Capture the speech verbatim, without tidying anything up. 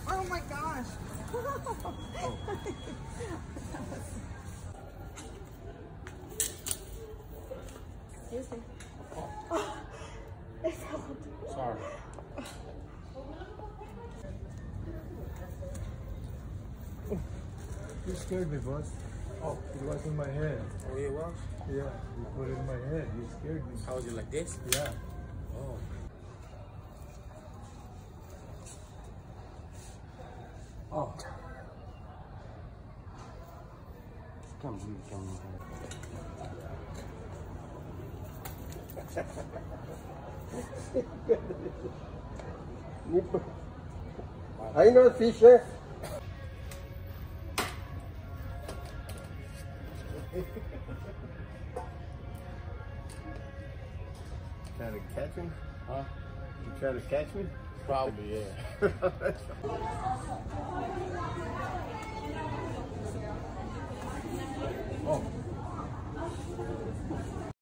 Oh my gosh. Oh. Excuse me. Oh, it fell. Sorry. You scared me, boss. Oh, it was in my head. Oh, it was? Yeah, you put it in my head. You scared me. How was it, like this? Yeah. Oh. Oh. Come, come, come. I know Fisher. Trying to catch him? Huh? You trying to catch me? Probably, yeah.